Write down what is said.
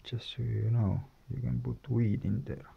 just so you know, you can put weed in there.